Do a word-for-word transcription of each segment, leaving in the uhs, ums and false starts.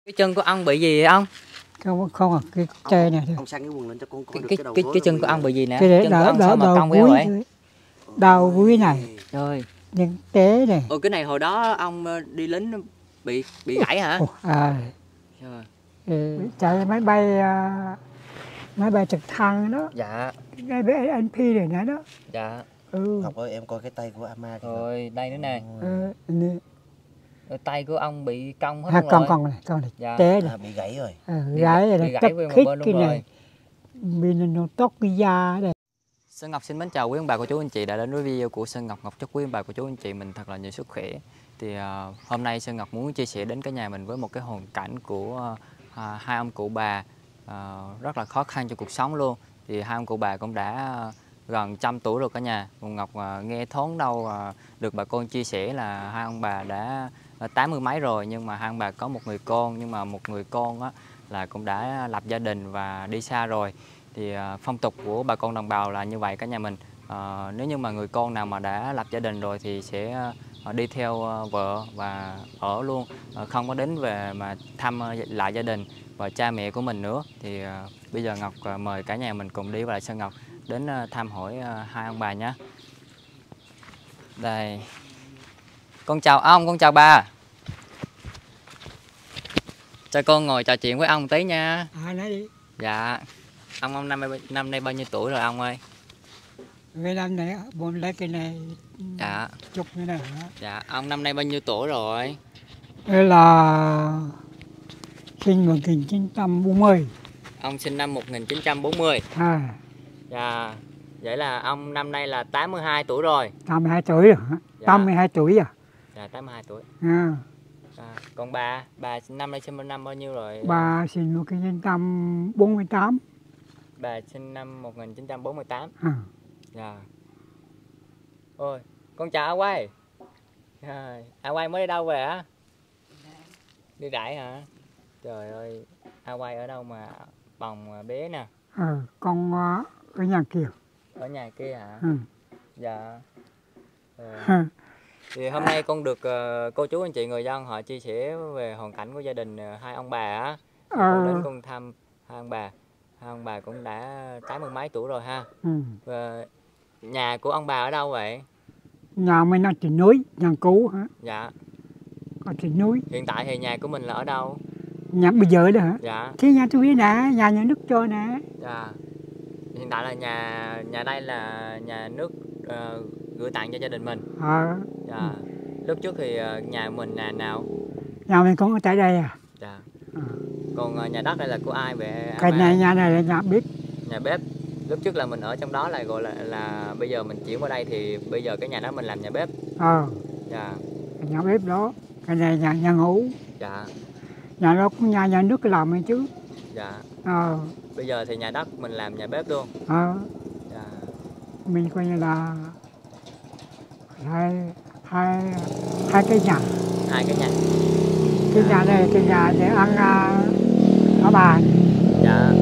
Cái chân của ông bị gì vậy ông? Không, không à, cái tre này thôi. Ông sang cái quần lên cho con coi Cái được cái cái đầu cái, gối cái chân của của ông bị gì nè? Cái đấy Chân đỡ, của ông đỡ, sao mà đầu cong queo gúi vậy? thôi. Đầu gúi này. Trời. Nhưng té này. Ồ, cái này hồi đó ông đi lính bị bị gãy hả? Ồ, à. Trời. Ừ, chạy máy bay uh, máy bay trực thăng đó. Dạ. Cái bé anh Phi này nữa đó. Dạ. Ừ. Ngọc ơi, em coi cái tay của Ama kìa. Rồi đây nữa nè. Ừ, nè. Rồi tay của ông bị cong hết À, luôn con rồi. con này, con này, Dạ. té này. À, bị gãy rồi. À, Bị gãy gãy- này, bị gãy tất nguyên một khít bên luôn cái rồi. này. Mình nó tóc cái da đây. Sơn Ngọc xin mến chào quý ông bà cô chú anh chị đã đến với video của Sơn Ngọc. Ngọc chúc quý ông bà cô chú anh chị mình thật là nhiều sức khỏe. Thì uh, hôm nay Sơn Ngọc muốn chia sẻ đến cả nhà mình với một cái hoàn cảnh của uh, hai ông cụ bà uh, rất là khó khăn cho cuộc sống luôn. Thì hai ông cụ bà cũng đã uh, gần trăm tuổi rồi cả nhà. Còn Ngọc uh, nghe thoáng đâu uh, được bà con chia sẻ là hai ông bà đã uh, tám mươi mấy rồi, nhưng mà hai ông bà có một người con, nhưng mà một người con á, là cũng đã lập gia đình và đi xa rồi. Thì uh, phong tục của bà con đồng bào là như vậy cả nhà mình. Uh, nếu như mà người con nào mà đã lập gia đình rồi thì sẽ uh, đi theo uh, vợ và ở luôn, uh, không có đến về mà thăm uh, lại gia đình và cha mẹ của mình nữa. Thì uh, bây giờ Ngọc uh, mời cả nhà mình cùng đi vào lại Sơn Ngọc đến uh, thăm hỏi uh, hai ông bà nhé. Đây, con chào ông, con chào bà. Cho con ngồi trò chuyện với ông tí nha. À, nói đi. Dạ. Ông ông năm nay năm nay bao nhiêu tuổi rồi ông ơi? Cái năm này bốn lấy cái này. Dạ. Chục cái này hả? Dạ, ông năm nay bao nhiêu tuổi rồi? Đây là sinh một nghìn chín trăm bốn mươi. Ông sinh năm một nghìn chín trăm bốn mươi. À. Dạ. Vậy là ông năm nay là tám mươi hai tuổi rồi. tám mươi hai tuổi rồi hả? Dạ. tám mươi hai tuổi à? Dạ, tám mươi hai tuổi. À. À, còn bà, bà năm nay sinh năm bao nhiêu rồi? Bà sinh một nghìn chín trăm bốn mươi tám. Bà sinh năm một nghìn chín trăm bốn mươi tám. À. Dạ. Ôi, con chào A Quay. À, A Quay mới đi đâu về á? Đi rải hả? Trời ơi, A Quay ở đâu mà bồng bé nè? Ờ, con ở nhà kia. Ở nhà kia hả? Ừ. Dạ. Ờ. Thì hôm nay con được uh, cô chú anh chị người dân họ chia sẻ về hoàn cảnh của gia đình uh, hai ông bà á. Ờ. Con đến con thăm hai ông bà. Hai ông bà cũng đã tám mươi mấy tuổi rồi ha. Ừ. Và nhà của ông bà ở đâu vậy? Nhà mình ở trên núi, nhà cũ hả? Dạ. Ở trên núi. Hiện tại thì nhà của mình là ở đâu? Nhà bây giờ đó hả? Dạ. Thì nhà tôi nè, nhà nhà nước cho nè. Dạ. Hiện tại là nhà nhà đây là nhà nước uh, gửi tặng cho gia đình mình. Ờ. Dạ. Lúc trước thì uh, nhà mình nhà nào? Nhà mình cũng ở tại đây à. Dạ. À. Còn uh, nhà đất đây là của ai vậy? Cái này nhà này là nhà bếp. Nhà bếp. Lúc trước là mình ở trong đó là gọi là là bây giờ mình chuyển qua đây thì bây giờ cái nhà đó mình làm nhà bếp. Ờ. Dạ. Nhà bếp đó. Cái này nhà nhà ngủ. Dạ. Nhà đó cũng nhà nhà nước làm ấy chứ. Dạ. Ờ. Bây giờ thì nhà đất mình làm nhà bếp luôn. Ờ. Dạ. Mình coi như là hai hai hai cái nhà. Hai cái nhà. Cái nhà này cái nhà để ăn uh, ở bàn. Dạ.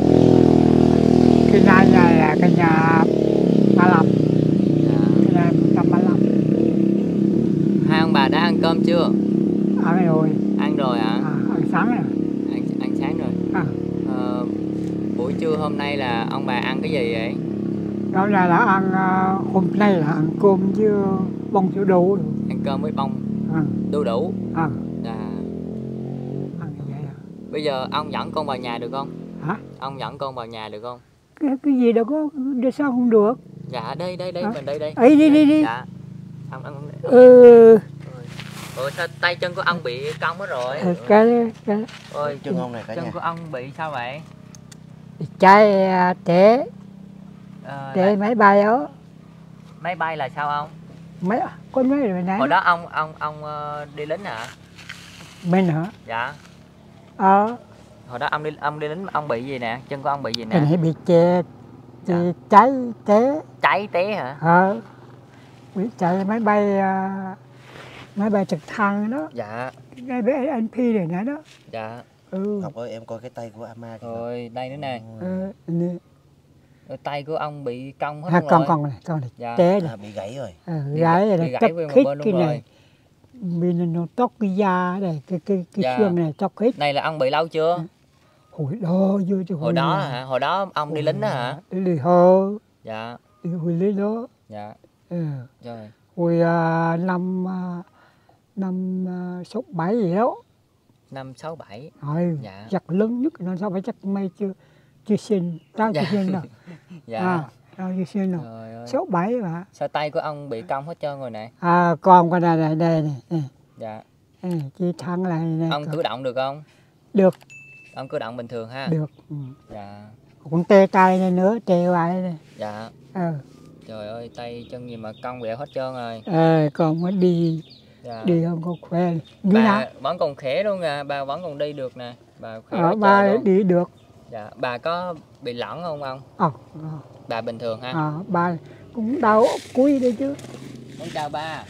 Cái nhà này là cái nhà ba lăm. Dạ. Cái nhà một trăm ba lăm. Hai ông bà đã ăn cơm chưa? Ăn rồi. Ăn rồi hả? À, ăn sáng rồi. Ăn ăn sáng rồi. À. Ờ, buổi trưa hôm nay là ông bà ăn cái gì vậy? Đó là là ăn uh, hôm nay là ăn cơm với bông sữa đu. Ăn cơm với bông À. đu đủ. À. Dạ. Ăn như vậy à. Bây giờ ông dẫn con vào nhà được không? Hả? Ông dẫn con vào nhà được không? Cái, cái gì đâu có, để sao không được? Dạ đây đây đây à. mình đây đây. Ấy đi đi đi. Dạ. Ông ông. Ừ. Ủa sao tay chân của ông bị cong hết rồi? Ừ, cái cái Ôi, chân ông này cả chân nhà. của ông bị sao vậy? trái té Ờ, té máy bay đó. Máy bay là sao ông? Mấy con mấy rồi nãy. Hồi đó ông ông ông uh, đi lính hả? Mình hả? Dạ. Ờ. Hồi đó ông đi ông đi lính ông bị gì nè? Chân của ông bị gì nè? Cái này bị chè thì Dạ. cháy té. Cháy té hả? Ờ. Bị chạy máy bay uh, máy bay trực thăng đó. Dạ. Cái bé anh Phi này nữa đó. Dạ. Ừ. Ngọc ơi, em coi cái tay của Ama kìa. Rồi đây nữa nè. Ờ. Nè. Rồi tay của ông bị cong hết À, luôn con rồi. con này con này Dạ. té này. À, bị gãy rồi. Ờ, Bị gãy gãy- này bị gãy tất nguyên một khít bên luôn cái rồi. này. mình nó tóc cái da này, cái cái cái Dạ. xương này tóc hết. Này là ông bị lâu chưa? Hồi đó vô chứ Hồi đó hả? Hồi đó ông đi lính đó hả? Đi hồi Dạ. đi hồi lính đó. Dạ. Ừ. Rồi. Hồi à, năm à, năm à, sáu bảy gì đó. Năm sáu bảy. Rồi, Dạ. chắc lớn nhất năm sáu bảy chắc may chưa chưa sinh, tao chưa Dạ. sinh đâu. Dạ. À, tao chưa sinh đâu. Trời ơi. Sáu bảy mà. Sao tay của ông bị cong hết trơn rồi nè? À, con con này này đây này. này. Dạ. Ừ, chị thắng lại này. Ông cử động được không? Được. Ông cử động bình thường ha? Được. Ừ. Dạ. Cũng tê tay này nữa, tê vai này. Dạ. Ờ. Trời ơi, tay chân gì mà cong quẹo hết trơn rồi. Ờ, còn mới đi Dạ. đi không có khỏe. Như Bà nào? vẫn còn khỏe luôn à, bà vẫn còn đi được nè. Bà khỏe Ờ, quá ba trời luôn. đi được. Dạ. Bà có bị lỏng không ông? Ờ. Bà bình thường ha? À, ba cũng đau ốc cuối đấy chứ. Con chào ba.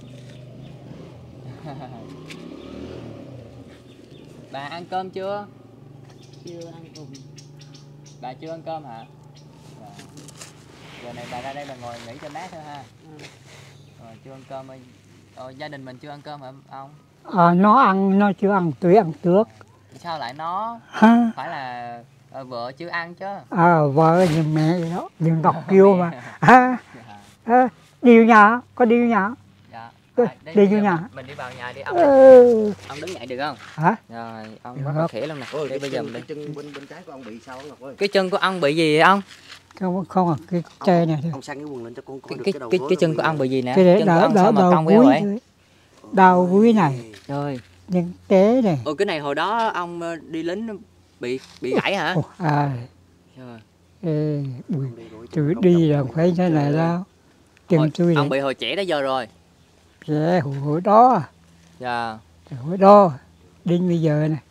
Bà ăn cơm chưa? Chưa ăn cùng. Bà chưa ăn cơm hả? Dạ. Giờ này bà ra đây bà ngồi nghỉ cho mát thôi ha. Ừ. Rồi chưa ăn cơm ơi. Ờ, gia đình mình chưa ăn cơm hả ông? À, nó ăn, nó chưa ăn, tôi ăn trước. Sao lại nó? Ha? Phải là ờ, vợ chưa ăn chứ? À, vợ như mẹ vậy đó, đừng đọc kêu mà. À, Dạ. à, đi vô nhà, có đi vô nhà. Dạ. Đi- À, đây, đi bây vô giờ nhà. mình- Mình đi vào nhà đi ông. Ừ. Ông đứng dậy được không? Hả? Rồi, ông Được. rất là khỏe luôn nè. Ôi, Đi cái bây giờ chân, mình cái đi. chân bên bên trái của ông bị sao Ngọc ơi? Cái chân của ông bị gì vậy ông? Không, không, à, cái tre này thôi. Ông sang cái quần lên cho con coi Cái được cái cái đầu cái, gối cái nó chân bị- của ông bị gì nè? Cái đấy Chân của đau, ông sao đau, mà đau cong queo cuối vậy? thôi. Đau cuối này, Rồi. nhưng té này. Ồ, cái này hồi đó ông ờ, đi lính bị bị gãy hả? Ồ, à, Rồi. ê, bùi, Ông đi rồi, tôi không đi chọc là phải thế này đâu. Hồi, Chân tôi ông này, bị hồi trẻ tới giờ rồi. trẻ hồi, hồi đó, Dạ. hồi đó, đến bây giờ này,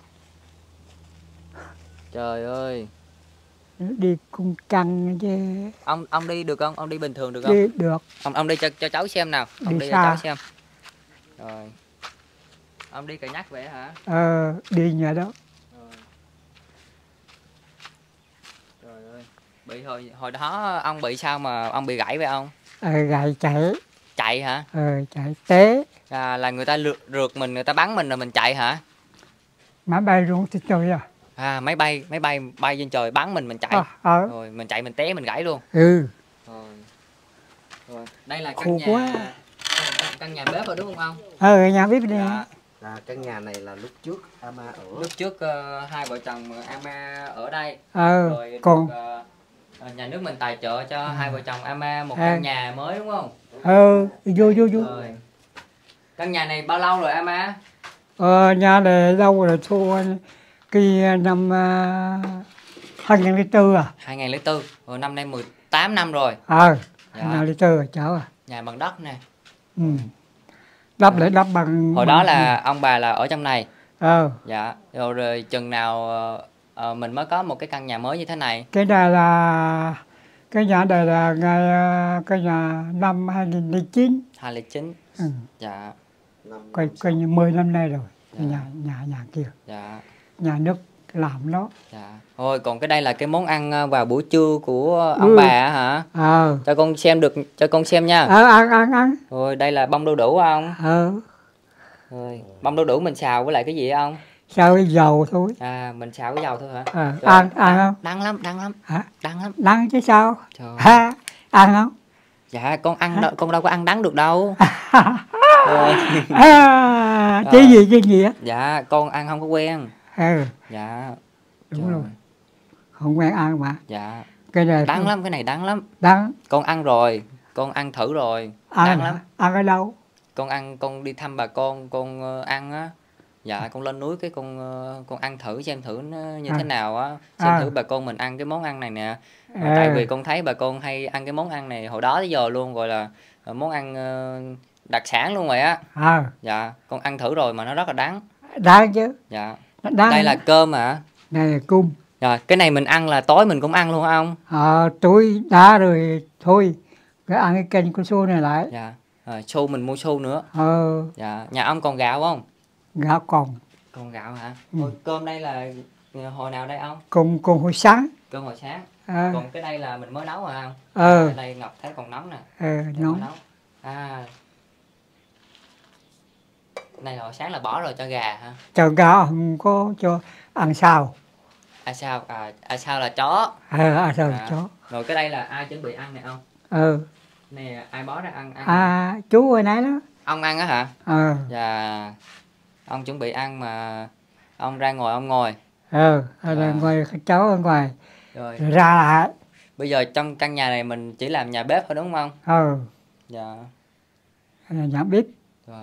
Trời ơi. đi cung căng chứ, Ông ông đi được không? Ông đi bình thường được không? đi được. Ông ông đi cho cho cháu xem nào. Ông Đi đi, xa. cho cháu xem. Rồi. Ông đi cà nhắc vậy hả? Ờ, đi nhà đó. Rồi. Trời ơi. Bị hồi hồi đó ông bị sao mà ông bị gãy vậy ông? Ờ, gài chạy, Chạy hả? ờ, chạy té, À, là người ta rượt, rượt mình, người ta bắn mình rồi mình chạy hả? máy bay rụng thì trời à. À, máy bay máy bay bay trên trời bắn mình mình chạy. À, ờ, Rồi mình chạy mình té mình gãy luôn. ừ, Rồi. Rồi. Đây là căn khổ nhà quá. căn, căn nhà bếp rồi đúng không ông? ờ, nhà bếp này, Dạ. Là căn nhà này là lúc trước Ama ở. Lúc trước ờ, hai vợ chồng Ama ở đây. ờ, Rồi còn, được, ờ, ờ, nhà nước mình tài trợ cho hai vợ chồng Ama một À. căn nhà mới đúng không? ờ, vô, vô, vô. Rồi. Căn nhà này bao lâu rồi Ama? Ờ, nhà này đâu rồi thua cái năm uh, hai nghìn lẻ tư à. hai nghìn lẻ bốn. Rồi năm nay mười tám năm rồi. Ờ, Dạ. hai nghìn lẻ tư à, cháu à. Nhà bằng đất nè. Ừ. Đắp lại đắp bằng... Hồi đó là ông bà là ở trong này. Ờ, Dạ. Rồi, rồi chừng nào ờ, ờ, mình mới có một cái căn nhà mới như thế này. cái này là... Cái nhà này là ngày... ờ, cái nhà năm hai nghìn lẻ chín. hai nghìn lẻ chín. Ừ. Dạ. Năm, Coi, coi như mười năm nay rồi. Cái nhà, nhà, nhà kia. Dạ. Nhà nước làm đó. Dạ. Thôi còn cái đây là cái món ăn ờ, vào buổi trưa của ông Ừ. bà á hả? Ờ, Cho con xem được, cho con xem nha. ờ, ăn, ăn, ăn. Rồi đây là bông đu đủ không? Ờ, Rồi, bông đu đủ mình xào với lại cái gì không? sao cái dầu thôi. À, mình xào với dầu thôi hả? Ờ, Rồi, ăn, ăn không? Đắng lắm, đắng lắm, Hả? đắng lắm. Đắng chứ sao? Trời. Ha, ăn không? Dạ con ăn đâu, con đâu có ăn đắng được đâu. Rồi. À, Rồi. cái gì cái gì á? Dạ con ăn không có quen. Ừ, Dạ. đúng Trời. rồi. Không quen ăn mà. Dạ. Cái này Đắng lắm, cái này đắng lắm. đắng. Con ăn rồi, con ăn thử rồi. Ăn Đắng hả? lắm. Ăn ở đâu? Con ăn, con đi thăm bà con, con ờ, ăn á. Dạ con lên núi cái con ờ, con ăn thử xem thử nó như À. thế nào á, xem À. thử bà con mình ăn cái món ăn này nè. Ờ, À. Tại vì con thấy bà con hay ăn cái món ăn này hồi đó tới giờ luôn, gọi là ờ, món ăn ờ, đặc sản luôn rồi á. À, Dạ con ăn thử rồi mà nó rất là đắng. đắng chứ. Dạ. Nó đắng. Đây là cơm hả? Đây là cung. Rồi cái này mình ăn là tối mình cũng ăn luôn hả ông? À, tôi đá rồi thôi. Cái ăn cái canh của xô này lại. Dạ. Rồi xu mình mua xu nữa. Ờ, Dạ. Nhà ông còn gạo không? gạo còn. Còn gạo hả? Ừ. Hồi cơm đây là ờ, hồi nào đây ông? Cùng, cùng hồi sáng. Cơm hồi sáng. À, Còn cái đây là mình mới nấu hả không? ờ, Đây Ngọc thấy còn nóng nè. ờ, Để nóng. mà nấu. À. Này là hồi sáng là bỏ rồi cho gà hả? Cho gà không có cho ăn sao. À sao? À, à sao là chó. Ờ, à sao À, là chó. rồi cái đây là ai chuẩn bị ăn này không? Ừ. Này ai bó ra ăn ăn? À chú hồi nãy đó. Ông ăn á hả? Ờ. Dạ. Ông chuẩn bị ăn mà ông ra ngồi ông ngồi. Ờ, À. rồi ngồi cháu ở ngoài. Rồi. Rồi ra lại. Bây giờ trong căn nhà này mình chỉ làm nhà bếp thôi đúng không? Ờ. Dạ. Nhà bếp. Rồi.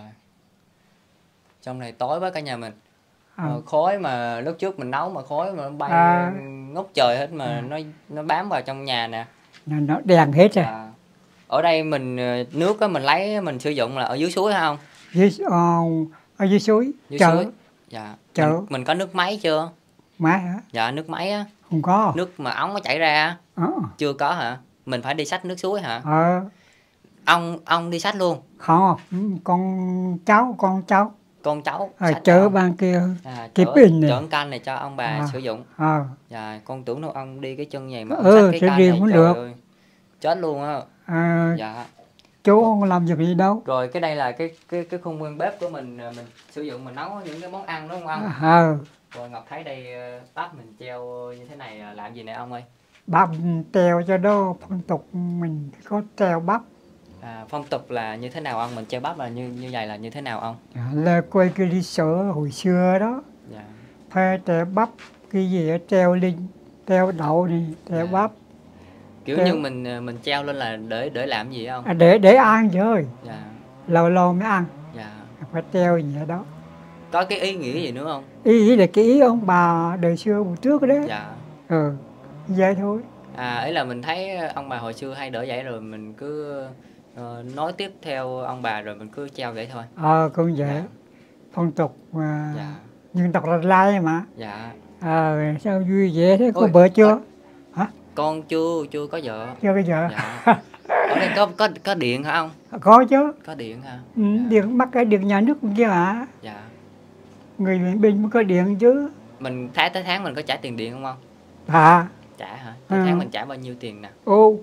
Trong này tối quá cả nhà mình. Ờ. Ờ, khói mà lúc trước mình nấu mà khói mà nó bay À. ngút trời hết mà À. nó nó bám vào trong nhà nè. Nó, nó đèn hết rồi. À. Ở đây mình nước á mình lấy mình sử dụng là ở dưới suối hả không? Dưới, uh, ở dưới suối. Dưới chợ. suối. Dạ. Chợ. Mình, mình có nước máy chưa? Máy hả? Dạ nước máy á. Không có. Nước mà ống nó chảy ra á. Ờ. Chưa có hả? Mình phải đi xách nước suối hả? Ờ. Ông ông đi xách luôn. Không, con cháu, con cháu. Con cháu Ở xách chợ cho. ban kia. À, Kịp chở, in nè. chở can này cho ông bà À. sử dụng. Ờ. Dạ, con tưởng đâu ông đi cái chân này mà ông Ừ, xách cái sẽ can riêng này cũng trời được. ơi. Chết luôn á. À, Dạ. chú không làm việc gì đâu. Rồi cái đây là cái cái cái khung nguyên bếp của mình mình sử dụng mình nấu những cái món ăn đúng không ông? Ờ. Rồi Ngọc thấy đây bắp mình treo như thế này làm gì nè ông ơi? Bắp treo cho đó phong tục mình có treo bắp. À, phong tục là như thế nào ông? Mình treo bắp là như như vậy là như thế nào ông? À, là quay cái lịch sử hồi xưa đó. Dạ. Phải treo bắp cái gì đó, treo linh, treo đậu này, treo Dạ. bắp. Kiểu treo... như mình mình treo lên là để để làm gì không? À, để để ăn chứ ơi. Dạ. Lâu lâu mới ăn. Dạ. Phải treo gì đó. Có cái ý nghĩa gì nữa không? Ý, ý là cái ý ông bà đời xưa hồi trước đấy. Dạ. Ừ, vậy thôi. À ấy là mình thấy ông bà hồi xưa hay đỡ vậy rồi mình cứ uh, nói tiếp theo ông bà rồi mình cứ treo vậy thôi. Ờ, cũng vậy. Dạ. Phong tục mà Dạ. dân tộc Ra Lai mà. Dạ. Ờ, sao vui vẻ thế, có Ôi, vợ chưa? Ôi. Hả? Con chưa, chưa có vợ. Chưa bây giờ. Dạ. Ở đây có có có điện hả ông? Có chứ. Có điện hả? Ừ, Dạ. điện bắt cái điện nhà nước kia hả? Dạ. Người bên bên mới có điện chứ. Mình tháng tới tháng mình có trả tiền điện không ông? À. Trả hả? Tới Ừ. tháng mình trả bao nhiêu tiền nè? Ô,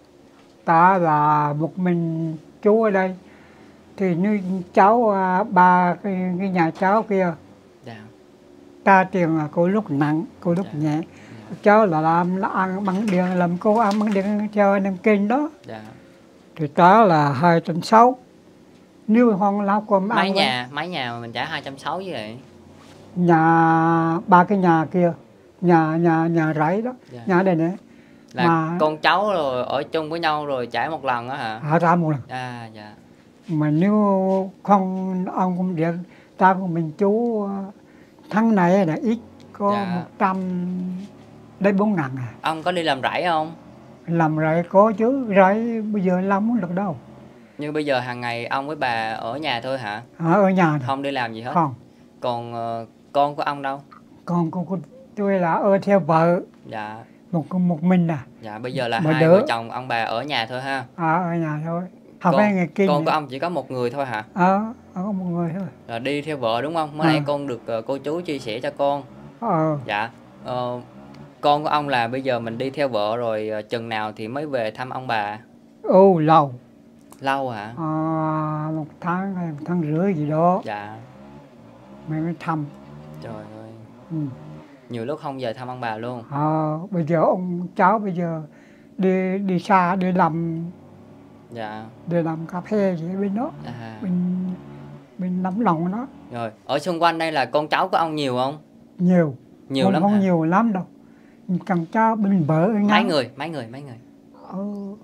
ta là một mình chú ở đây. Thì như cháu à, ba cái, cái nhà cháu kia. Dạ. Ta tiền là cô lúc nặng, cô lúc Dạ. nhẹ. Cháu là làm là ăn bằng điện, làm cô ăn bằng điện theo anh em kinh đó. Dạ. Thì ta là hai trăm sáu. Nếu không lao con Mấy ăn nhà, mấy nhà mà mình trả hai trăm sáu mươi vậy? nhà ba cái nhà kia, nhà nhà nhà rẫy đó, Dạ. nhà đây nè. Là Mà con cháu rồi ở chung với nhau rồi trả một lần đó hả? họ ra một lần. À dạ. Mà nếu không ông cũng điện, ta của mình chú tháng này là ít có Dạ. một trăm đến bốn ngàn à. Ông có đi làm rẫy không? Làm rẫy có chứ, rẫy bây giờ làm không được đâu. Nhưng bây giờ hàng ngày ông với bà ở nhà thôi hả? Ở, ở nhà này. Không đi làm gì hết? Không. Còn uh, con của ông đâu? Còn con của tôi là ở theo vợ. Dạ. Một một mình à. Dạ bây giờ là Mà hai đỡ. vợ chồng ông bà ở nhà thôi ha? À, ở nhà thôi. Không Con, phải người kinh. con của ông chỉ có một người thôi hả? Ờ, có một người thôi. Là đi theo vợ đúng không? Mới À. nay con được uh, cô chú chia sẻ cho con. Ờ. Dạ. Ờ, con của ông là bây giờ mình đi theo vợ rồi uh, chừng nào thì mới về thăm ông bà? Ồ, lâu. Lâu hả? À, một tháng hay một tháng rưỡi gì đó. Dạ. Mình mới thăm. Trời ơi. Ừ. Nhiều lúc không về thăm ông bà luôn. À, bây giờ ông cháu bây giờ đi đi xa đi làm Dạ. đi làm cà phê gì bên đó, À. bên bên Nấm Lòng đó. Rồi, ở xung quanh đây là con cháu của ông nhiều không? Nhiều. Nhiều không, lắm không hả? nhiều lắm đâu. Cần cháu bên vợ ở nhà. Mấy người, mấy người, mấy người? Ờ,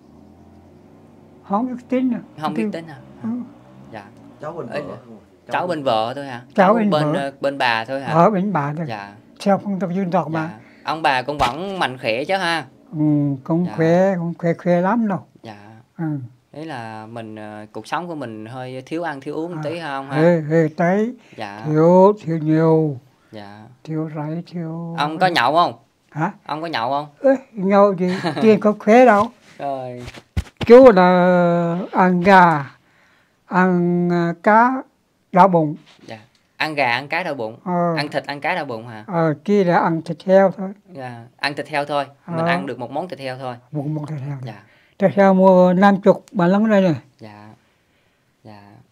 không biết tính à. Không biết tính hả? Ừ. Dạ. Cháu bên Ê, vợ. Cháu bên vợ thôi hả? Cháu bên bên vợ. ờ, bên bà thôi hả? Ở bên bà thôi. Dạ. Theo phong tục dân tộc mà. Dạ. Ông bà cũng vẫn mạnh khỏe chứ ha? Ừ, cũng Dạ. khỏe, cũng khỏe khỏe lắm đâu. Dạ. Ừ. Đấy là mình ờ, cuộc sống của mình hơi thiếu ăn thiếu uống một À. tí không ha? Ê, ê, tới Dạ. thiếu, thiếu nhiều, Dạ. thiếu rẫy, thiếu... Ông có nhậu không? Hả? Ông có nhậu không? Ê, nhau gì, tiền có khỏe đâu. Rồi. Chú là ăn gà, ăn à, cá, đau bụng. Dạ. Ăn gà, ăn cá đau bụng. Ờ, Ăn thịt, ăn cá đau bụng hả? ờ, kia là ăn thịt heo thôi, Dạ. Ăn thịt heo thôi. Mình Ờ. ăn được một món thịt heo thôi. một một thịt heo. Dạ. Thịt heo mua năm chục bà lắm đây này. Dạ. Dạ.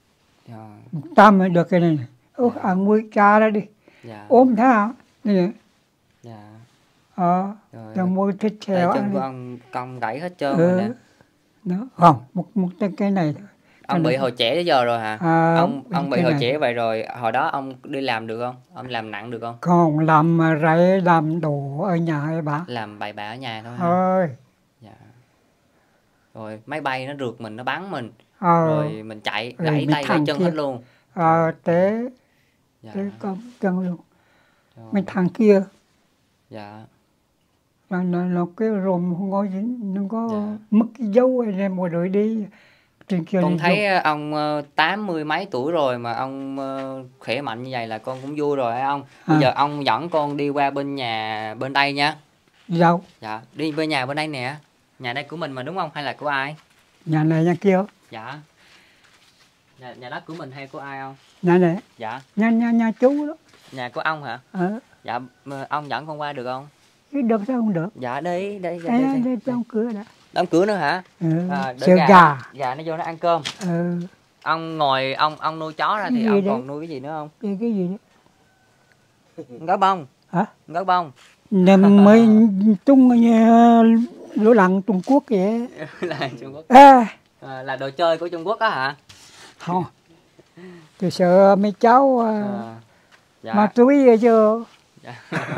Dạ. Ta mới được cái này này. Ô, Dạ. ăn nuôi cha ra đi. Dạ. Ốm thế hả? Này. Dạ. Ờ. Rồi. Ta mua thịt Tay heo chân ăn của đi. ông cong gãy hết trơn Ừ. rồi nè. Đó. Không, một, một cái, cái này thôi. Ông Cái bị này. hồi trẻ tới giờ rồi hả? À, Ông ông bị cái hồi này. trẻ vậy rồi, hồi đó ông đi làm được không? Ông làm nặng được không? Còn làm rẫy làm đồ ở nhà ấy bà. Làm bậy bạ ở nhà thôi hả? Ơi. Dạ. Rồi máy bay nó rượt mình, nó bắn mình. Ờ. Rồi mình chạy, Rồi gãy mấy tay gãy thằng chân kia. hết luôn. Ờ, té. Dạ. Té con chân luôn. Rồi. Mấy thằng kia. Dạ. Nó, nó, nó cái rôm không có gì, nó có Dạ. mất cái dấu anh em một đội đi trên kia. Con đi thấy vô. ông ờ, tám mươi mấy tuổi rồi mà ông ờ, khỏe mạnh như vậy là con cũng vui rồi hả ông? Bây À. giờ ông dẫn con đi qua bên nhà bên đây nha. Đi đâu? Dạ, đi bên nhà bên đây nè. Nhà đây của mình mà đúng không? Hay là của ai? Nhà này nhà kia. Dạ. Nhà, nhà đó của mình hay của ai không? Nhà này. Dạ. Nhà, nhà, nhà chú đó. Nhà của ông hả? Ờ. Dạ, mà ông dẫn con qua được không? Cái được sao không được? Dạ, đi, đi, đi, Đây, đi, đây, đi. đây trong cửa đã. Đóng cửa nữa hả? Ừ. À, để Sợ gà, gà. gà nó vô nó ăn cơm. Ừ. Ông ngồi, ông ông nuôi chó ra Cái thì gì ông đấy? còn nuôi cái gì nữa không? Cái, cái gì đó? Gấu bông. Hả? Gấu bông. Nên mới chung như lỗ lặng Trung Quốc vậy. Là Trung Quốc. À. À, là đồ chơi của Trung Quốc đó hả? Không. Tôi sợ mấy cháu À, dạ. ma túy vậy chứ. Dạ.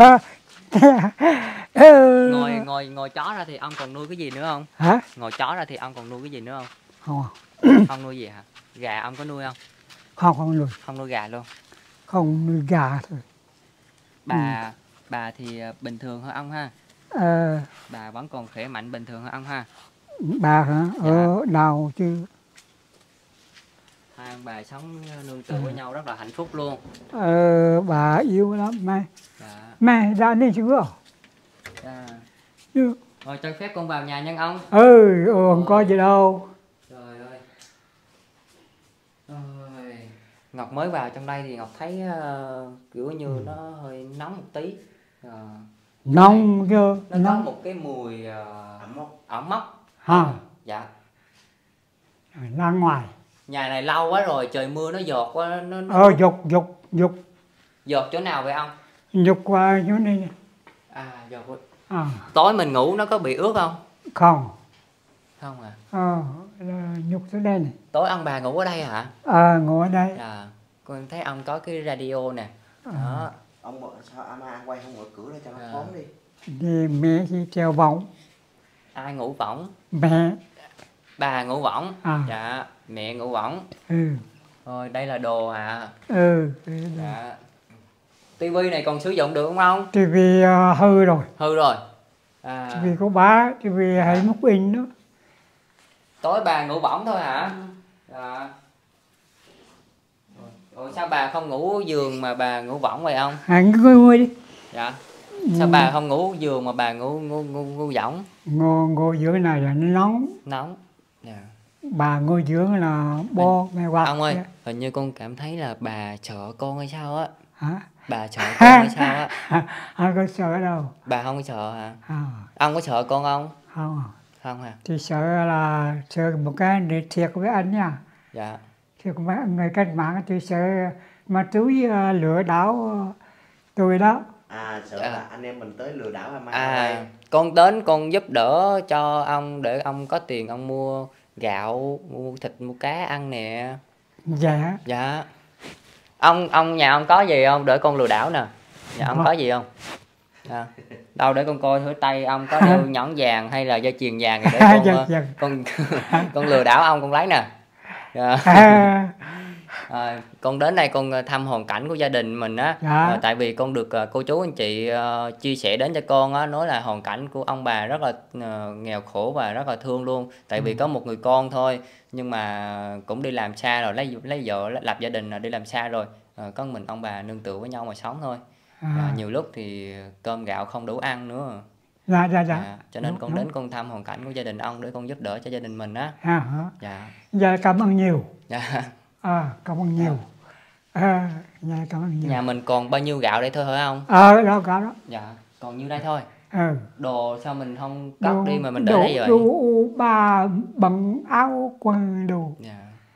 Ừ. Ngồi ngồi ngồi chó ra thì ông còn nuôi cái gì nữa không? Hả? Ngồi chó ra thì ông còn nuôi cái gì nữa không? Không. Không nuôi gì hả? Gà ông có nuôi không? Không, không nuôi. Không nuôi gà luôn. Không nuôi gà thôi. Bà ừ. bà thì bình thường hơn ông ha. Ờ. Bà vẫn còn khỏe mạnh bình thường hơn ông ha. Bà hả? Dạ. Ở nào chứ. Hai ông bà sống nương tựa với nhau rất là hạnh phúc luôn. Ờ, bà yêu lắm mày. Dạ. Mày ra đây chưa? Dạ. Ừ. Rồi cho phép con vào nhà nhân ông. Ừ, ừ không có gì đâu. Trời ơi. Ôi. Ngọc mới vào trong đây thì Ngọc thấy uh, kiểu như ừ. nó hơi nóng một tí. Uh, Nóng chưa? Nó nóng. có một cái mùi uh, ẩm mốc. Ẩm mốc. Ha. Dạ. Ra ngoài. Nhà này lâu quá rồi, trời mưa nó giọt quá nó, nó... Ờ, dục, dục, dục. Giọt chỗ nào vậy ông? Dục qua chỗ này. À, giọt quá. À. Tối mình ngủ nó có bị ướt không? Không. Không à? Ờ, nhục xuống đây này. Tối ông bà ngủ ở đây hả? Ờ, ngủ ở đây. À, con thấy ông có cái radio nè. À. Đó. Ông mở, sao Ama quay không mở cửa để cho nó À. thoáng đi. Thì mẹ thì treo võng. Ai ngủ võng? Mẹ. Bà ngủ võng. À. Dạ, mẹ ngủ võng. Ừ. Rồi đây là đồ à. Ừ. Dạ. Tivi này còn sử dụng được không ông? Tivi uh, hư rồi. Hư rồi. À. Tivi có bá, tivi hay múc in nữa. Tối bà ngủ võng thôi hả? Dạ. Rồi sao bà không ngủ giường mà bà ngủ võng vậy không? À, ngồi ngồi đi. Dạ. Sao bà không ngủ giường mà bà ngủ ngủ ngủ, ngủ võng? Ngồi ngồi giữa này là nó nóng. Nóng. Dạ. Bà ngồi giữa là bo mẹ quạt. Ông ơi, hình như con cảm thấy là bà sợ con hay sao á. Hả? Bà sợ con hay sao á? Không có sợ đâu. Bà không có sợ hả? À. Ông có sợ con không? Không. Không hả? Thì sợ là sợ một cái để thiệt với anh nha. Dạ. Thiệt với người cách mạng thì sợ ma túy uh, lừa đảo uh, tôi đó. À, sợ À. là anh em mình tới lừa đảo Ama. À, con đến con giúp đỡ cho ông để ông có tiền ông mua gạo, mua thịt, mua cá ăn nè. Dạ. Dạ. Ông ông nhà ông có gì không để con lừa đảo nè? Nhà ông Không. có gì không? À. Đâu để con coi thử tay ông có đeo nhẫn vàng hay là dây chuyền vàng để con Dạ, dạ. con con lừa đảo ông con lấy nè. Dạ. À. À, con đến đây con thăm hoàn cảnh của gia đình mình á. Dạ. À, tại vì con được uh, cô chú anh chị uh, chia sẻ đến cho con á, nói là hoàn cảnh của ông bà rất là uh, nghèo khổ và rất là thương luôn. Tại vì Ừ. có một người con thôi nhưng mà cũng đi làm xa rồi, lấy lấy vợ lập gia đình rồi đi làm xa rồi. À, có mình ông bà nương tựa với nhau mà sống thôi. À. À, nhiều lúc thì cơm gạo không đủ ăn nữa. Dạ, dạ, dạ. À, cho nên Đúng, con đúng. đến con thăm hoàn cảnh của gia đình ông để con giúp đỡ cho gia đình mình á. À, hả? Dạ. Dạ, cảm ơn nhiều. Dạ. À, cảm ơn nhiều. À, dạ, cảm ơn nhiều. Nhà mình còn bao nhiêu gạo đây thôi hả ông? Ờ, à, đó, có đó. Dạ, còn nhiêu đây thôi. Ừ. Đồ sao mình không cất Đồ, đi mà mình để đồ, đây vậy? đồ ba bằng áo quần đồ. Dạ.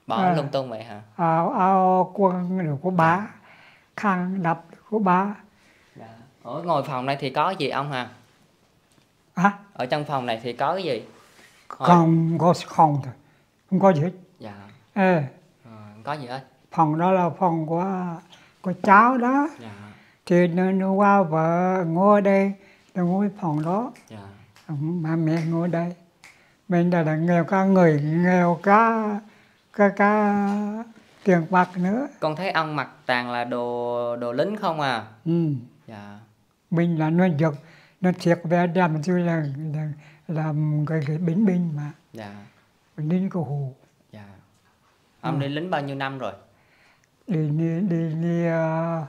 Bỏ À. lung tung vậy hả? áo áo quần rồi của bà, khăn đắp của bà. Dạ. Ở ngồi phòng này thì có gì ông hả? À, Ở trong phòng này thì có cái gì? Thôi. không có không thôi, không có gì hết. Dạ. Ê, Ờ, không có gì hết. phòng đó là phòng của của cháu đó. Dạ. Thì nó, nó qua vợ ngồi ở đây, nó ngồi phòng đó. Dạ. Ba mẹ ngồi đây. Bên đây là nghèo cả người, nghèo cả cả, cả tiền bạc nữa. Con thấy ông mặc toàn là đồ đồ lính không à? Ừ. Dạ. Mình là nó được, nó thiệt về đem chứ là, là làm cái, cái bính binh mà. Dạ. Lính của Hồ. Dạ. Ông Ừ. đi lính bao nhiêu năm rồi? Đi, đi, đi, đi uh,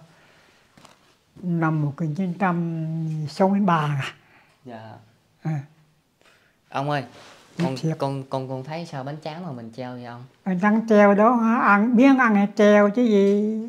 năm một nghìn chín trăm sáu mươi ba à. Dạ. À. Ông ơi, Đi con thiệt. con con con thấy sao bánh tráng mà mình treo vậy ông? Anh trắng treo đó hả? Ăn biến ăn hay treo chứ gì.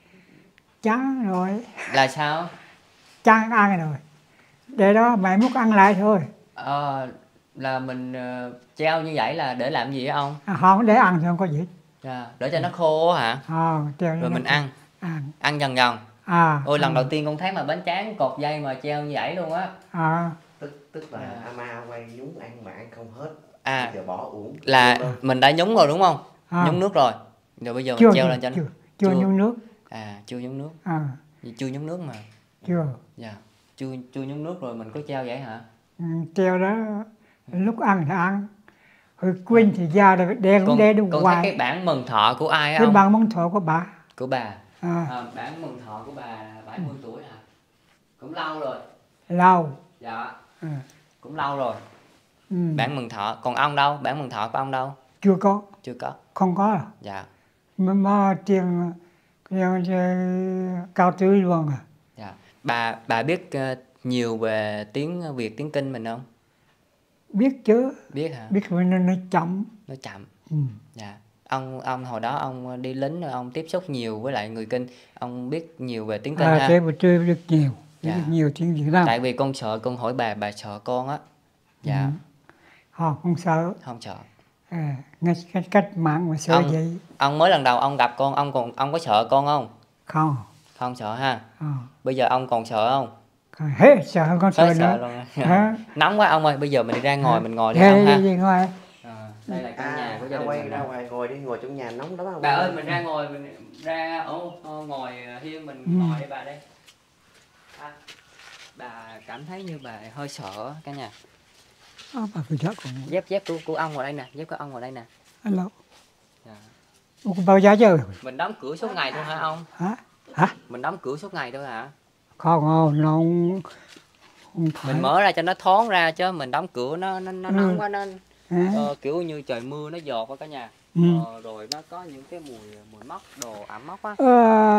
Chán rồi, Là sao? chán ăn rồi. Để đó mày muốn ăn lại thôi. Ờ, là mình ờ, treo như vậy là để làm gì á ông? À, không để ăn thì không có gì. Dạ. Để cho nó khô á hả? À, treo Rồi mình ăn, ăn. ăn dần dần. À, Ôi lần à, đầu tiên con thấy mà bánh tráng cột dây mà treo như vậy luôn á. à, Tức tức là À. ama quay nhúng ăn mà ăn không hết. À. Bây giờ bỏ uống. Là Luôn đó. mình đã nhúng rồi đúng không? à. Nhúng nước rồi. Rồi bây giờ Chưa, mình treo chưa, lên cho nó. chưa, chưa Chưa. nhúng nước. À, chưa nhúng nước. À, Vì chưa nhúng nước mà. chưa. Dạ. Chưa chưa nhúng nước rồi mình có treo vậy hả? Ừ, treo đó lúc ăn thì ăn. Rồi quên thì ra rồi đe cũng Con, đe đúng con thấy hoài. cái bản mừng thọ của ai Cái không? bằng món thọ của bà. Của bà. À, À, bản mừng thọ của bà là bảy mươi tuổi hả? Cũng lâu rồi. lâu. Dạ. À, Cũng lâu rồi. ừ. Bản mừng thọ. Còn ông đâu? Bản mừng thọ của ông đâu? Chưa có, Chưa có. không có. Dạ. Mà, mà tiền, tiền, tiền cao tươi luôn à. Dạ. Bà bà biết ờ, nhiều về tiếng Việt, tiếng Kinh mình không? Biết chứ, Biết hả? biết rồi nó, nó chậm. Nó chậm. Ừ. Dạ. Ông ông hồi đó ông đi lính rồi ông tiếp xúc nhiều với lại người Kinh, ông biết nhiều về tiếng Kinh À, ha. thế mà chưa biết nhiều, Dạ. biết nhiều tiếng Việt Nam. Tại vì con sợ con hỏi bà, bà sợ con á. Dạ. Ừ. Họ không sợ. Không sợ. À, ngay cách, cách mạng mà sợ Ông- vậy. Ông mới lần đầu ông gặp con, ông còn ông có sợ con không? Không. Không sợ ha. À, Bây giờ ông còn sợ không? còn hết sợ không có sợ Hết sợ nữa. luôn. Hả? Nóng quá ông ơi, bây giờ mình đi ra ngồi mình ngồi đi Đây, ông đây, ha. đây, ngoài. À, đây là căn nhà của gia À, đình quay mình. ra nè. ngoài ngồi đi, ngồi trong nhà nóng lắm. Bà ơi mình ra ngồi mình ra ở ngồi hiên mình Ừ. ngồi đi bà đây. À, bà cảm thấy như bà hơi sợ cả nhà. À, bà phải chắc còn. Dép dép của của ông ngồi đây nè, dép của ông ngồi đây nè. Alo. Dạ. Ủa, bao giá chưa? Mình đóng cửa suốt ngày thôi hả ông? Hả? Hả? Mình đóng cửa suốt ngày thôi hả? Không, không, nó không, không phải. Mình mở ra cho nó thoáng ra chứ mình đóng cửa nó nó, nó Ừ. nóng quá nó Hả? ờ, kiểu như trời mưa nó giọt qua cả nhà. Ừ. Ờ, rồi nó có những cái mùi mùi mốc đồ ẩm mốc á. Ờ,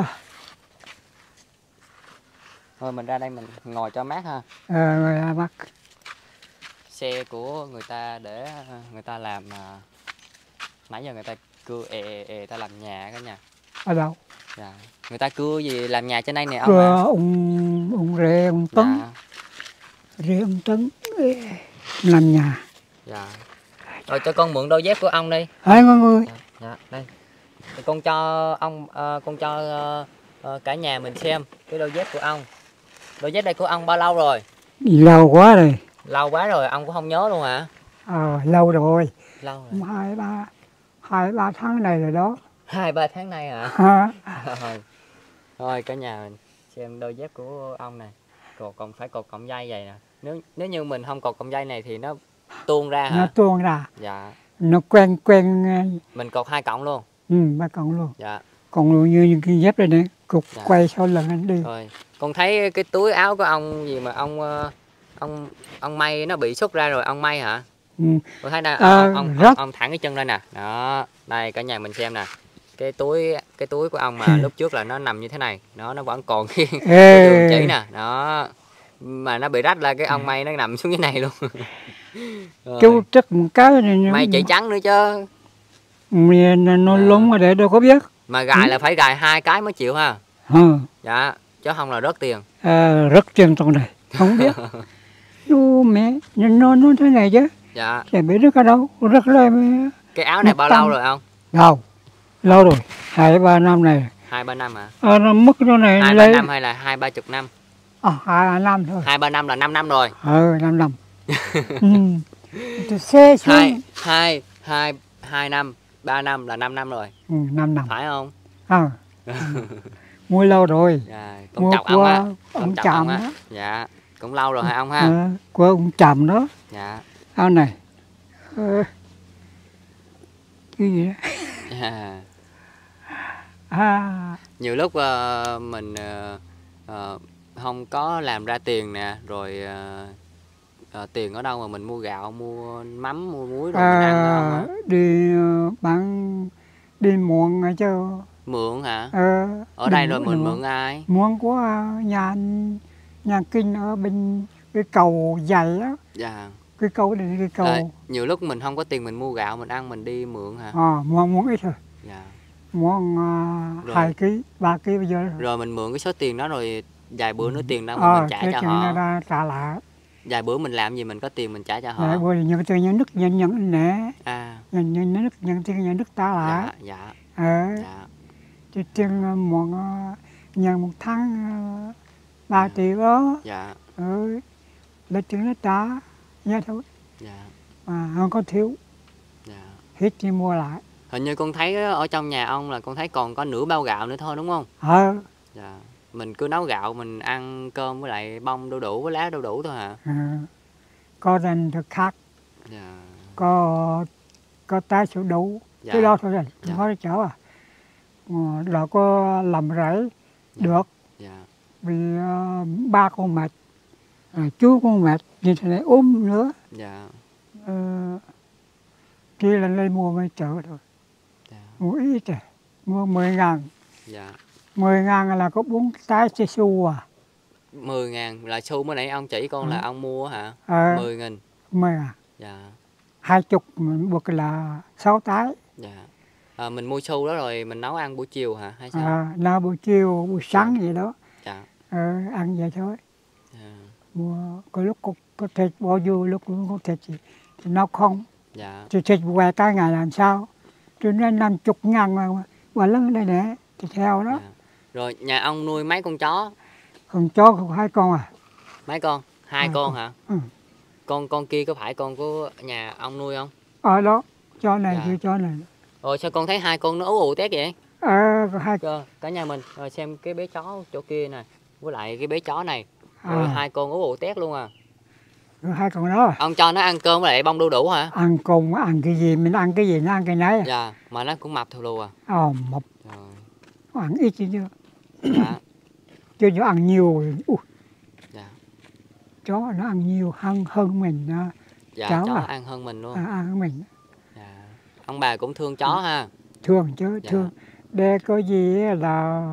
Thôi mình ra đây mình ngồi cho mát ha. ờ, người ta bắt. Xe của người ta để người ta làm à, nãy giờ người ta cưa ề ề ề ta làm nhà cả nhà. Ở đâu? Dạ. Người ta cưa gì làm nhà trên đây nè ông Cưa à. ông, ông Rê, ông Tấn. Dạ. Rê, ông Tấn. Ê, làm nhà. Dạ. Rồi cho con mượn đôi dép của ông đi. Hai mọi người. Dạ, dạ đây. Thì con cho ông ờ, con cho ờ, ờ, cả nhà mình xem cái đôi dép của ông. Đôi dép đây của ông bao lâu rồi? Lâu quá rồi. Lâu quá rồi ông cũng không nhớ luôn hả? Ờ, lâu rồi. Lâu rồi. Hai ba, hai ba tháng này rồi đó. Hai ba tháng nay hả? Hả? Rồi. Rồi cả nhà mình xem đôi dép của ông này. Cột còn phải cột cọng dây vậy nè. Nếu nếu như mình không cột cọng dây này thì nó tuôn ra Nó hả? tuôn ra. Dạ. Nó quen quen. Mình cột hai cọng luôn. Ừ, ba con luôn. Dạ. Còn luôn như những cái dép đây nè. Cục Dạ. quay sau lần anh đi. Rồi. Con thấy cái túi áo của ông gì mà ông ờ, ông ông may nó bị xúc ra rồi ông may hả? Ừ. Con thấy nè, À, ông, ông, rất- ông, ông thẳng cái chân lên nè. Đó, đây cả nhà mình xem nè. Cái túi cái túi của ông mà lúc trước là nó nằm như thế này, nó nó vẫn còn cái, cái đường chỉ Ê, nè, đó. Mà nó bị rách là cái ông may nó nằm xuống dưới này luôn. Rồi. chú chắc một cái này nó- May chỉ trắng nữa chứ. Mẹ nó, nó Dạ. lúng ở đây đâu có biết. Mà gài là phải gài hai cái mới chịu ha. Ờ, Dạ, chứ không là rớt tiền. à, rất tiền trong này. Không biết. Chú mẹ, nó nó thế này chứ. Dạ. Chả biết được ở đâu. Rất là mẹ. Cái áo này Nó bao tăng. lâu rồi ông? Đâu, lâu rồi, hai ba năm này. Hai ba năm hả? À, nó mất chỗ này Hai ba lấy năm hay là hai ba chục năm? à, hai ba năm thôi. Hai ba năm là năm năm rồi. Ừ, năm năm. Ừ. Tôi xe xuống. Hai hai hai hai năm, ba năm là năm năm rồi. Ừ, năm năm. Phải không? À. Mua lâu rồi. Dạ, cũng Mua chọc ông qua á. ông Cũng chọc Tràm ông á. đó. Dạ, cũng lâu rồi hả ông ha? À, của ông Tràm đó. Dạ. Áo này. Ờ, cái gì đó. À. À. Nhiều lúc uh, mình uh, uh, không có làm ra tiền nè, rồi uh, uh, tiền ở đâu mà mình mua gạo, mua mắm, mua muối rồi À, mình ăn không á? đi uh, bán đi muộn chứ. Mượn hả? Ờ, Ở đây đi rồi muộn, mình đi mượn ai? Muộn của uh, nhà nhà kinh ở bên cái cầu dày á. Dạ. Cái cầu này cái cầu. À, nhiều lúc mình không có tiền mình mua gạo mình ăn, mình đi mượn hả? À, muộn muộn ít thôi. Dạ. Muộn uh, hai ký, ba ký bây giờ rồi. Rồi mình mượn cái số tiền đó rồi vài bữa nữa tiền đó mà à, mình trả cho họ. Ra trả lại. Vài bữa mình làm gì mình có tiền mình trả cho họ. Vài bữa nhận tiền nhà nước nhận nhận nè. À. Nhận nhận nước nhận tiền nhà nước trả lại. Dạ, dạ. Ờ. Dạ. Thì tiền muộn nhận một tháng ba triệu đó. Dạ. Ừ. Lấy tiền nó trả vậy thôi. Dạ. Mà không có thiếu. Dạ. Hết thì mua lại. Hình như con thấy ở trong nhà ông là con thấy còn có nửa bao gạo nữa thôi đúng không? Ờ. Dạ. Mình cứ nấu gạo mình ăn cơm với lại bông đu đủ với lá đu đủ thôi hả? À. Có rành thực khác. Dạ. Có có trái sữa đủ. Dạ. Cái đó thôi rồi. Dạ. Không có cháu à. Là có làm rẫy. Dạ. Được. Dạ. Vì uh, ba con mệt. À, chú con mệt. Như thế này ốm nữa. Dạ. Uh, kia là lên mua mấy chợ thôi. Dạ. Mua ít rồi. Mua mười ngàn. Dạ. mười ngàn là có bốn trái xe su à. mười ngàn là xu mới nãy ông chỉ con là ông mua hả? À, mười nghìn. mười à. Dạ. Hai chục mình buộc là sáu trái. Dạ. À, mình mua xu đó rồi mình nấu ăn buổi chiều hả? Hay sao? À, nào buổi chiều, buổi sáng gì đó. Dạ. Ờ, ăn vậy thôi. Dạ. Mua có lúc có, có thịt bao nhiêu, lúc cũng có thịt gì thì nấu không. Dạ. Thì thịt què cả ngày làm sao. Cho nên năm chục ngàn mà bà lớn đây nè, thịt heo đó. Dạ. Rồi nhà ông nuôi mấy con chó? Con chó không hai con à? Mấy con? Hai à, con hả? Ừ. Con con kia có phải con của nhà ông nuôi không? Ở đó, chó này Dạ. kia chó này. Rồi sao con thấy hai con nó ú ụ tét vậy? Ờ, có hai Cơ, cả nhà mình rồi xem cái bé chó chỗ kia nè, với lại cái bé chó này, rồi à, hai con ú ụ tét luôn à. rồi hai con đó à? Ông cho nó ăn cơm với lại bông đu đủ hả? Ăn cùng ăn cái gì mình ăn cái gì nó ăn cái nấy. À. Dạ, mà nó cũng mập thù lù à. Ờ, mập. Rồi. Ăn ít chứ. Dạ. Chứ nó ăn nhiều. Uh. Dạ. Chó nó ăn nhiều hơn hơn mình. Dạ, cháu chó à. ăn hơn mình luôn. À, ăn hơn mình. Dạ. Ông bà cũng thương chó ha. Thương chứ, Dạ. thương. Để có gì là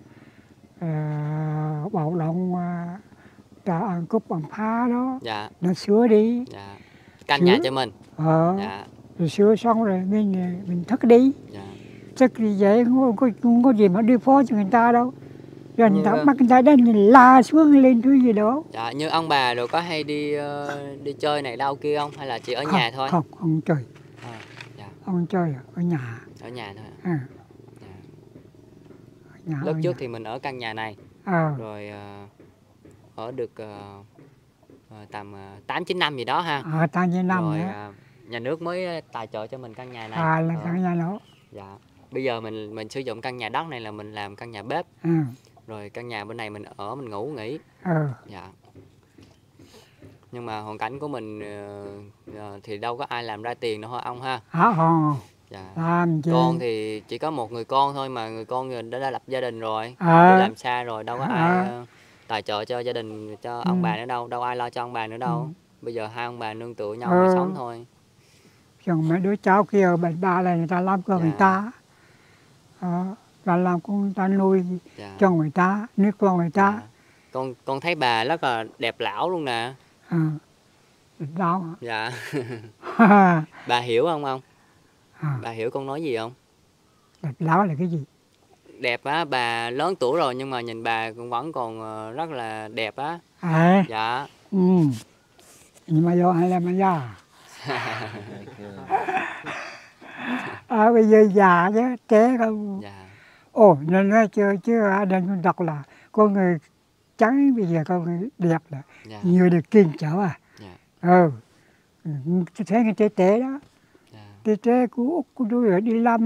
uh, bạo động uh, ta ăn cúp bằng phá đó. Dạ. Nó sửa đi. Dạ. Canh Sửa. nhà cho mình. Ờ. Dạ. Rồi sửa xong rồi mình mình thức đi. Dạ. Thức đi vậy không có, không có gì mà đi phó cho người ta đâu. Rồi người ta Như... bắt người ta đến la xuống lên thứ gì đó. Dạ, như ông bà rồi có hay đi uh, đi chơi này đâu kia không hay là chỉ ở không, nhà thôi? Không, không chơi. À, dạ. Không chơi ở nhà. Ở nhà thôi. À. Dạ. Ở nhà, Lúc ở trước nhà. thì mình ở căn nhà này. À. Rồi uh, ở được uh, uh, tầm uh, tám chín năm gì đó ha. À, tám chín năm rồi nữa. uh, nhà nước mới tài trợ cho mình căn nhà này. À, là đó. căn nhà đó. Dạ. Bây giờ mình mình sử dụng căn nhà đất này là mình làm căn nhà bếp. À. Rồi căn nhà bên này mình ở mình ngủ nghỉ. Ừ. Dạ. Nhưng mà hoàn cảnh của mình uh, uh, thì đâu có ai làm ra tiền đâu hả ông ha. Hả hòn. Dạ. Làm gì? Con thì chỉ có một người con thôi mà người con người đã, đã lập gia đình rồi. À. Đi làm xa rồi đâu có À. ai uh, tài trợ cho gia đình cho ông Ừ. bà nữa đâu, đâu ai lo cho ông bà nữa đâu. Ừ. Bây giờ hai ông bà nương tựa nhau Ừ. mà sống thôi. Chồng mấy đứa cháu kia ở bệnh ba này người ta làm cho Dạ. người ta. Ờ, ta làm con người ta nuôi Dạ. cho người ta, nuôi con người ta. Dạ. Con con thấy bà rất là đẹp lão luôn nè. À. Đau hả? Dạ. À. Bà hiểu không ông? À. Bà hiểu con nói gì không? Đẹp láo là cái gì? Đẹp á, bà lớn tuổi rồi nhưng mà nhìn bà cũng vẫn còn rất là đẹp á. À. Dạ. Ừ. Nhưng mà do hay là mà do. À, bây giờ già chứ trẻ không. Dạ. Ồ nên nói chưa chứ ở đây con đọc là con người trắng bây giờ con người đẹp là Dạ. nhiều được kiên trở à. Dạ. Ừ. Tôi thấy cái trẻ trẻ đó. Dạ. Trẻ trẻ của Úc của tôi ở đi làm.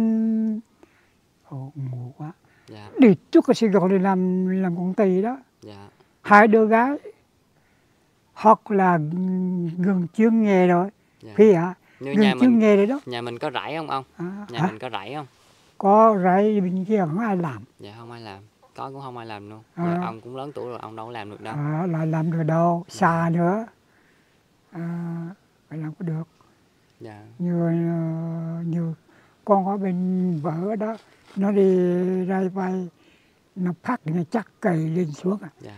Ồ ngủ quá. Dạ. Đi trước ở Sài Gòn đi làm làm công ty đó. Dạ. Hai đứa gái hoặc là gần chuyên nghề rồi. Dạ. Khi hả? Như Gần nhà chuyên mình, nghề rồi đó. nhà mình có rẫy không ông? À, Nhà hả? mình có rẫy không? Có rẫy bên kia không ai làm. Dạ không ai làm, có cũng không ai làm luôn. À. Dạ, ông cũng lớn tuổi rồi, ông đâu có làm được đâu. À, lại làm được đâu, xa nữa. À, phải làm có được. Dạ. Như, như con có bên vợ đó, nó đi ra vay, nó phát nó chắc cây lên xuống. À. Dạ.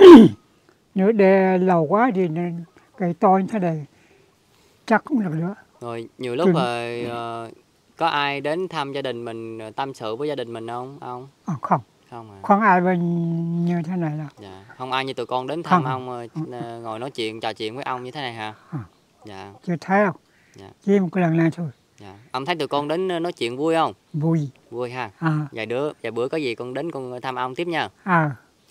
Nếu để lâu quá thì nên cây to như thế này, chắc không được nữa. Rồi nhiều lúc rồi uh, có ai đến thăm gia đình mình, tâm sự với gia đình mình không ông? À, không, Không à. không ai bên như thế này đâu. Dạ. Không ai như tụi con đến thăm Không. ông, uh, ngồi nói chuyện, trò chuyện với ông như thế này hả? À. Dạ. Chưa thấy không? Dạ. Chỉ một lần này thôi. Dạ. Ông thấy tụi con đến nói chuyện vui không? Vui. Vui ha. À. Vài đứa, vài bữa có gì con đến con thăm ông tiếp nha. À.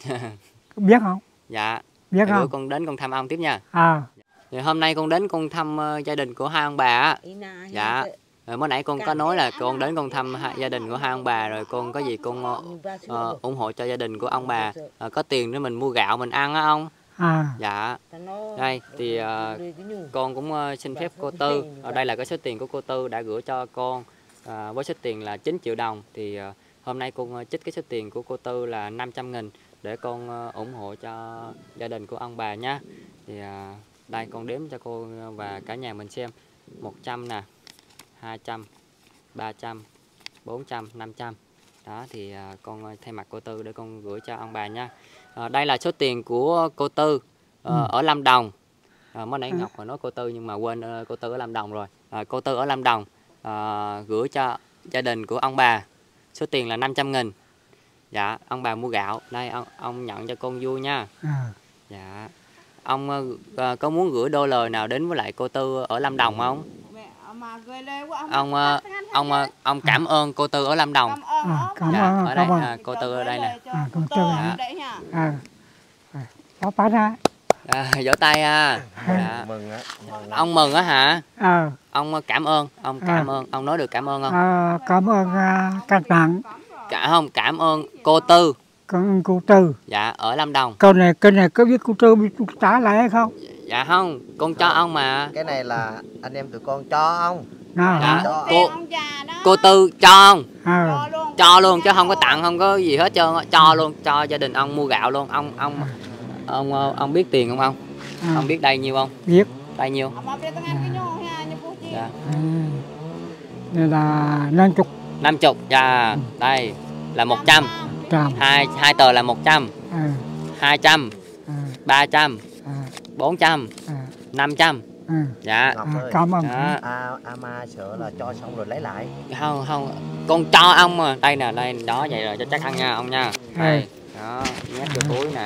Biết không? Dạ. Biết Vài không? bữa con đến con thăm ông tiếp nha. À. Thì hôm nay con đến con thăm uh, gia đình của hai ông bà á. Dạ. Rồi mới nãy con có nói là con đến con thăm hai, gia đình của hai ông bà, rồi con có gì con uh, uh, ủng hộ cho gia đình của ông bà, uh, có tiền để mình mua gạo mình ăn á ông. À. Dạ. Đây thì uh, con cũng uh, xin phép cô Tư, ở đây là cái số tiền của cô Tư đã gửi cho con uh, với số tiền là chín triệu đồng. Thì uh, hôm nay con uh, trích cái số tiền của cô Tư là năm trăm nghìn để con uh, ủng hộ cho gia đình của ông bà nhé. Thì uh, đây con đếm cho cô và cả nhà mình xem. Một trăm nè, hai trăm, ba trăm, bốn trăm, năm trăm. Đó thì uh, con thay mặt cô Tư để con gửi cho ông bà nha. Uh, đây là số tiền của cô Tư uh, ừ. ở Lâm Đồng. Uh, mới nãy Ngọc mà nói cô Tư nhưng mà quên uh, cô Tư ở Lâm Đồng rồi. Uh, cô Tư ở Lâm Đồng uh, gửi cho gia đình của ông bà số tiền là năm trăm nghìn. Dạ, ông bà mua gạo. Đây ông, ông nhận cho con vui nha. À. Dạ. Ông uh, có muốn gửi đôi lời nào đến với lại cô Tư ở Lâm Đồng không? Ông uh, ông uh, ông cảm ơn cô Tư ở Lâm Đồng. À, cảm dạ, ơn, ở đây cảm ơn. à, cô Tư ở đây nè. À, cô Tư hả? À. Có phải ra. À, vỗ tay à. Dạ. Mừng á. Ông mừng á hả? À. Ông cảm ơn, ông cảm à. ơn, ông nói được cảm ơn không? À, cảm ơn uh, các bạn. Cả không, cảm ơn cô Tư. Cảm ơn cô Tư. Dạ, ở Lâm Đồng. Câu này, cái này có biết cô Tư biết trả lại hay không? Dạ không, con cho ông mà. Cái này là anh em tụi con cho ông. À, dạ, cho. cô cô Tư cho ông. À. Cho luôn chứ không có tặng, không có gì hết trơn, cho luôn, cho gia đình ông mua gạo luôn. Ông ông ông ông, ông biết tiền không ông? À. Ông biết đây nhiêu không? Biết. Đây nhiêu? Dạ. À. Đây là năm chục. năm chục. Dạ. Đây là một trăm. Hai hai tờ là một trăm. À. hai trăm. À. ba trăm. À. bốn trăm. À. năm trăm. À. Dạ. Ngọc ơi, cảm ơn. À, Ama sợ là cho xong rồi lấy lại. Không không, con cho ông mà. Đây nè, đây đó, vậy rồi cho chắc ăn nha ông nha. Đây. Đó, nhét vô túi nè.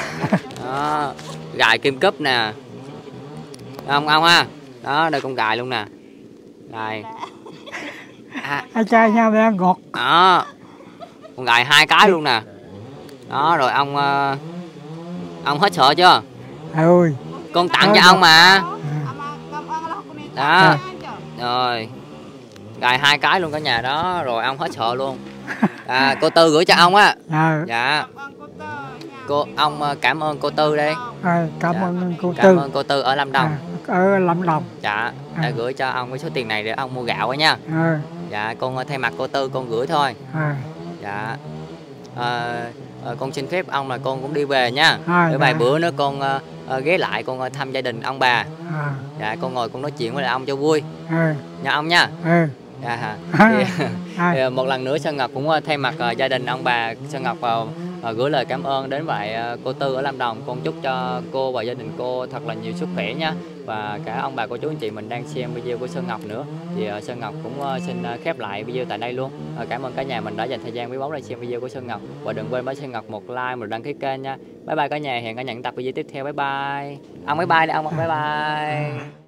Đó, gài kim cúp nè. Ông ông ha. Đó, đây con gài luôn nè. Đây. À. Ai trai nhau để ăn ngọt. Đó. Con gài hai cái luôn nè. Đó, rồi ông uh, ông hết sợ chưa? Ôi. Con tặng cho ông mà. Đó. Rồi. Gài hai cái luôn cả nhà đó, rồi ông hết sợ luôn. À, cô Tư gửi cho ông á. À. Dạ. Cô ông cảm ơn cô Tư đây. À, cảm dạ. ơn cô cảm Tư. Cảm ơn cô Tư ở Lâm Đồng. À, ở Lâm Đồng. Dạ, đã à. gửi cho ông cái số tiền này để ông mua gạo á nha. À. Dạ, con thay mặt cô Tư con gửi thôi. À. Dạ. À, con xin phép ông là con cũng đi về nha. À, để vài dạ. bữa nữa con uh, ghé lại con thăm gia đình ông bà. À. Dạ, con ngồi con nói chuyện với lại ông cho vui. À. Nha ông nha. À. Dạ. Thì, à. thì một lần nữa Sơn Ngọc cũng thay mặt uh, gia đình ông bà, Sơn Ngọc vào uh, gửi lời cảm ơn đến vậy uh, cô Tư ở Lâm Đồng. Con chúc cho cô và gia đình cô thật là nhiều sức khỏe nha, và cả ông bà cô chú anh chị mình đang xem video của Sơn Ngọc nữa. Thì uh, Sơn Ngọc cũng uh, xin uh, khép lại video tại đây luôn. Uh, cảm ơn cả nhà mình đã dành thời gian quý báu để xem video của Sơn Ngọc, và đừng quên bấm Sơn Ngọc một like, một đăng ký kênh nha. Bye bye cả nhà, hẹn cả nhà những tập video tiếp theo. Bye bye. Ông bye bye đi ông, bye bye.